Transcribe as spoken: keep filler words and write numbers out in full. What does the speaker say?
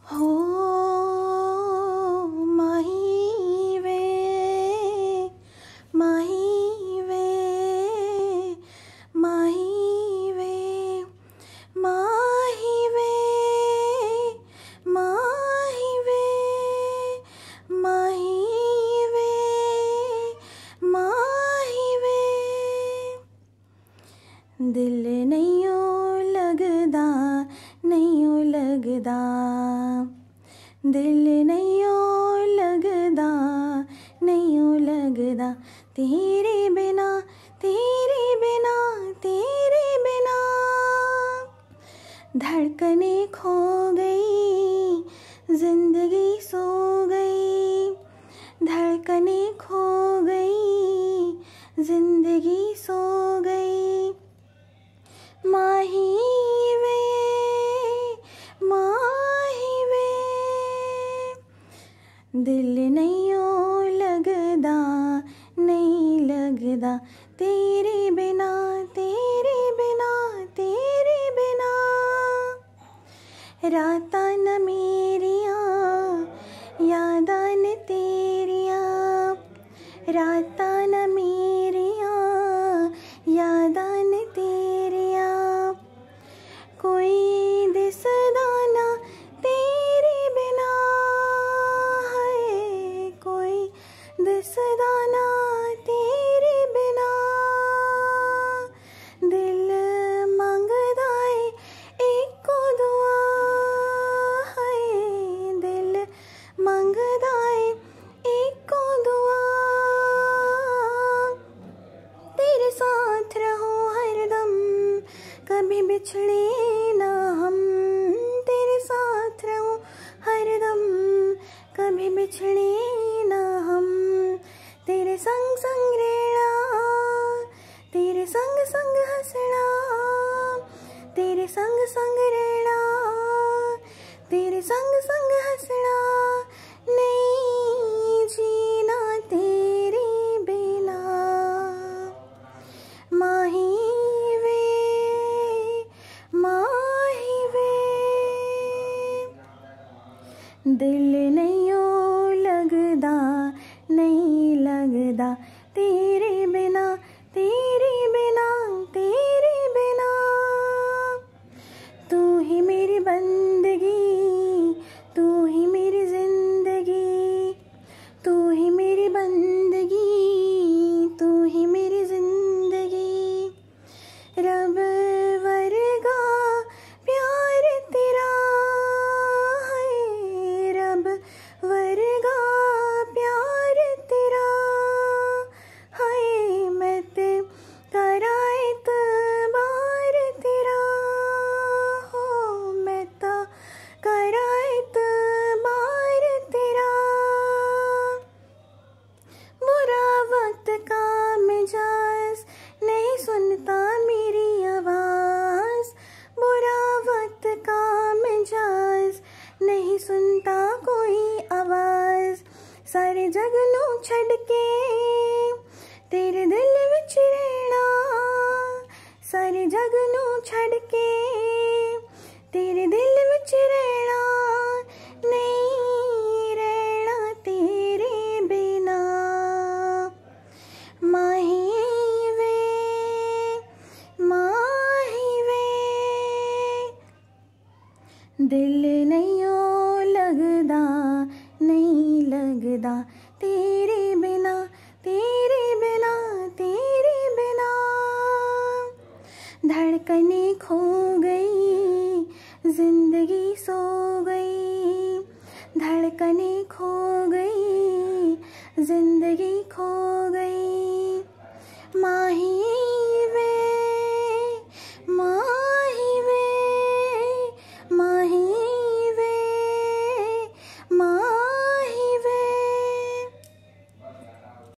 हो माही वे माही वे माही वे माही वे माही वे माही वे माही वे दिल नैयों लगदा नैयों लगदा दिल नैयों लगदा नैयों लगदा तेरे बिना तेरे बिना तेरे बिना धड़कने खो गई जिंदगी सो गई धड़कने खो गई जिंदगी सो गई माही वे माही वे दिल नैयों लगदा नहीं लगदा तेरे बिना तेरे बिना तेरे बिना रातां न मेरियां यादां न तेरियां रातां न मेरियां यादां न तेरियां कोई दिसदा ना तेरे बिना है कोई दिसदा ना तेरे बिना दिल मंगदा है इको दुआ है दिल मंगदा है इको दुआ तेरे साथ रहो हरदम कभी बिछड़े ना हम तेरे साथ रहो हरदम कभी बिछड़े ना हम तेरे संग संग रहना तेरे संग संग हंसना तेरे संग संग रहना तेरे संग संग हंसना नहीं जीना तेरे बिना माही वे माही वे दिल नैयों लगदा नहीं लगदा तेरे बिना तेरे बिना तेरे बिना तू ही मेरी बंदगी तू ही मेरी जिंदगी तू ही मेरी बंदगी तू ही मेरी जिंदगी रब वर्गा प्यार तेरा है रब वर्गा प्यार तेरा है मैं ते करा एतबार तेरा हो मैं ता करा एतबार तेरा बुरा वक्त का मिजाज नहीं सुनता मेरी आवाज बुरा वक्त का मिजाज नहीं सुनता कोई आवाज सारे जग नू छड़ के तेरे दिल विच रहना सारे जग नू छड़ के तेरे दिल विच रहना नहीं रहना तेरे बिना माही वे माही वे दिल नैयों लगदा नहीं लगदा तेरे बिना तेरे बिना तेरे बिना धड़कने खो गई जिंदगी सो गई धड़कने खो गई जिंदगी खो गई माही